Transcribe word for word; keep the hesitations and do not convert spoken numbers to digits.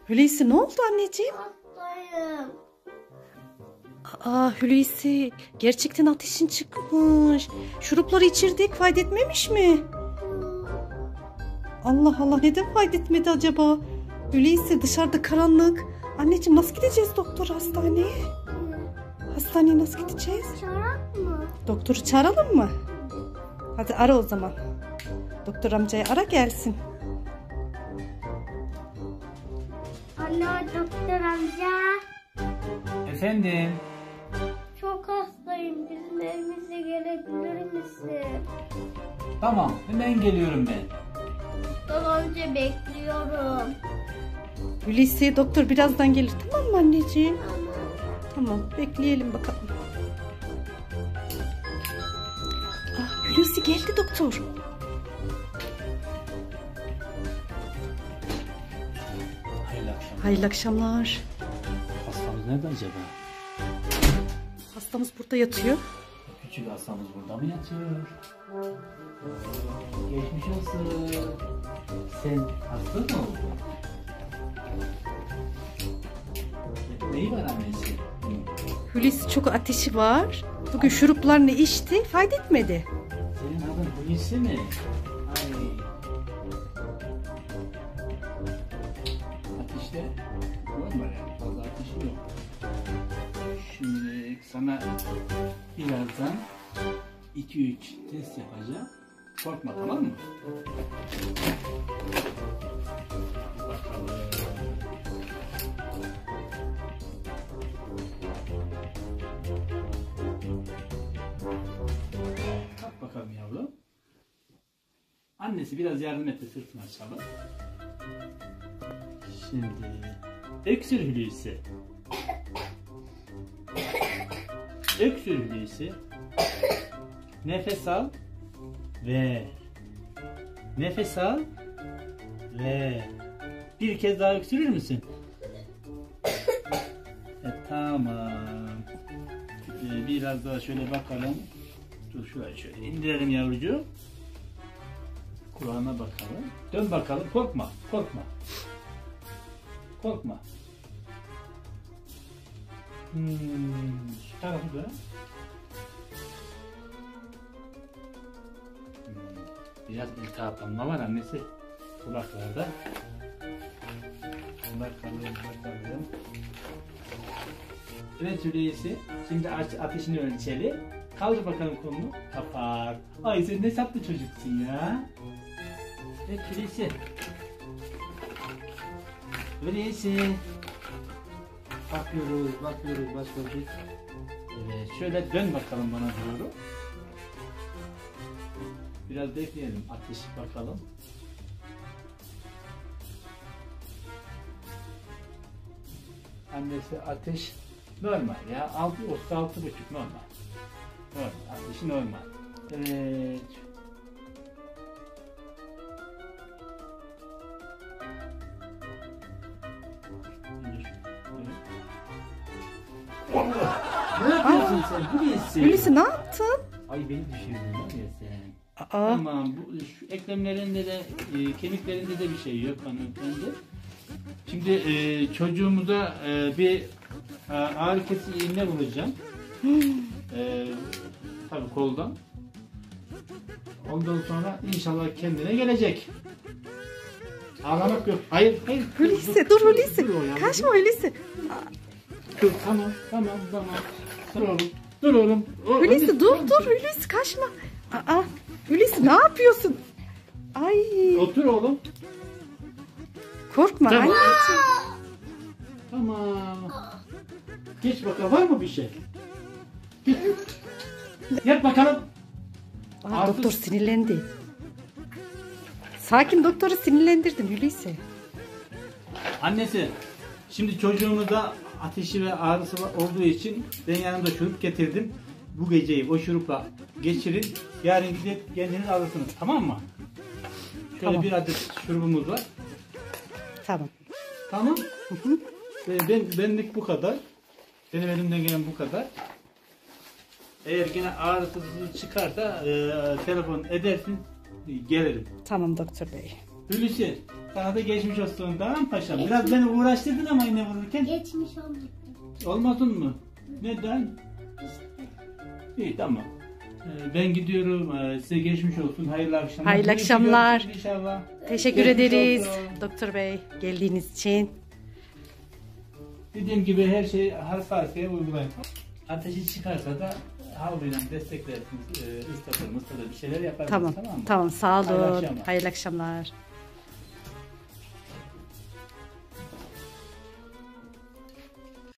Hulusi ne oldu anneciğim? Hastayım. Aa Hulusi gerçekten ateşin çıkmış. Şurupları içirdik, fayda etmemiş mi? Allah Allah, neden fayda etmedi acaba? Hulusi dışarıda karanlık. Anneciğim nasıl gideceğiz doktor hastaneye? Hastaneye nasıl gideceğiz? Çorap mı? Doktoru çağıralım mı? Hadi ara o zaman. Doktor amcayı ara gelsin. Alo doktor amca. Efendim? Çok hastayım. Bizim evimize gelebilir misin? Tamam, hemen geliyorum ben. Doktor amca bekliyorum. Hulusi doktor birazdan gelir, tamam mı anneciğim? Ama Tamam, bekleyelim bakalım. Ah, Hulusi geldi doktor. Hayırlı akşamlar. Hayırlı akşamlar. Hastamız nerede acaba? Hastamız burada yatıyor. Küçük hastamız burada mı yatıyor? Geçmiş olsun. Sen hasta mı oldun? Neyi var annesi? Hulusi çok ateşi var. Bugün şuruplarını içti, fayda etmedi. Senin adın Hulusi mi? Ay. Ateşte normal yani, fazla ateşi yok. Şimdi sana birazdan iki üç test yapacağım. Korkma, tamam mı? Bakalım. Kalk bakalım yavrum. Annesi biraz yardım etti, sırtını açalım. Şimdi öksür Hulusi. Öksür Hulusi. Nefes al. Ver. Nefes al. Ver. Bir kez daha öksürür müsün? E, tamam. Ee, biraz daha şöyle bakalım. Dur şurayı şöyle indirelim yavrucuğum. Kulağına bakalım. Dön bakalım. Korkma. Korkma. Korkma. Hmm, şu tarafı dön. Hmm, biraz iltihaplanma var annesi. Kulaklarda. Bakalım, bakalım. Evet Hulusi. Şimdi ateşini ölçelim. Kaldır bakalım kolunu. Kapat. Ay sen ne saplı çocuksun ya. Evet Hulusi. Hulusi. Bakıyoruz, bakıyoruz, bakıyoruz. Evet, şöyle dön bakalım bana doğru. Biraz bekleyelim, ateş bakalım. Annesi ateş normal ya, altı otuz altı buçuk normal. Normal, ateşi normal. Evet. Ne yapıyorsun sen Hulusi? Hulusi ne yaptın? Ay beni düşürdün var ya sen. Aa, Tamam, bu şu eklemlerinde de e, kemiklerinde de bir şey yok hanımefendi. Şimdi e, çocuğumuza e, bir e, ağrı kesici iğne vuracağım. e, tabii koldan. Ondan sonra inşallah kendine gelecek. Ağlamak yok. Hayır, hayır. Hulusi dur Hulusi. Dur o ya. Kaçma Hulusi. Dur, tamam, tamam, tamam. Dur oğlum. Dur oğlum. O- Hulusi Hulusi, dur tamam. dur Hulusi kaçma. Aa, Hulusi ne yapıyorsun? Ay Otur oğlum. korkma Tamam. anneciğim. Tamam. Geç bakalım, var mı bir şey? Geç. Yat bakalım. Aa, Artık- doktor sinirlendi. Sakin, doktoru sinirlendirdin Hulusi. Annesi, şimdi çocuğumuza ateşi ve ağrısı olduğu için ben yanımda şurup getirdim. Bu geceyi o şurupla geçirin. Yarın gidip kendiniz alırsınız. Tamam mı? Şöyle Tamam. bir adet şurubumuz var. Tamam. Tamam. Ve ben, benlik bu kadar. Benim elimden gelen bu kadar. Eğer yine ağrısız çıkarsa e, telefon edersin, gelirim. Tamam doktor bey. Hulusi, sana da geçmiş olsun, tamam mı paşam? Biraz beni uğraştırdın ama iğne vururken. Geçmiş olmadı. Olmadın mı? Neden? İyi, tamam. Ee, Ben gidiyorum. Ee, Size geçmiş olsun. Hayırlı akşamlar. Hayırlı Görüşürüz akşamlar. İnşallah. Teşekkür Geçmiş ederiz olsun. doktor bey geldiğiniz için. Dediğim gibi her şeyi harf harfiye uygulayın. Ateşi çıkarsa da havluyla desteklersiniz. Ee, ıslatır mıslatır bir şeyler yaparsınız, Tamam tamam mı? tamam sağ Hayırlı olun. akşamlar. Hayırlı akşamlar.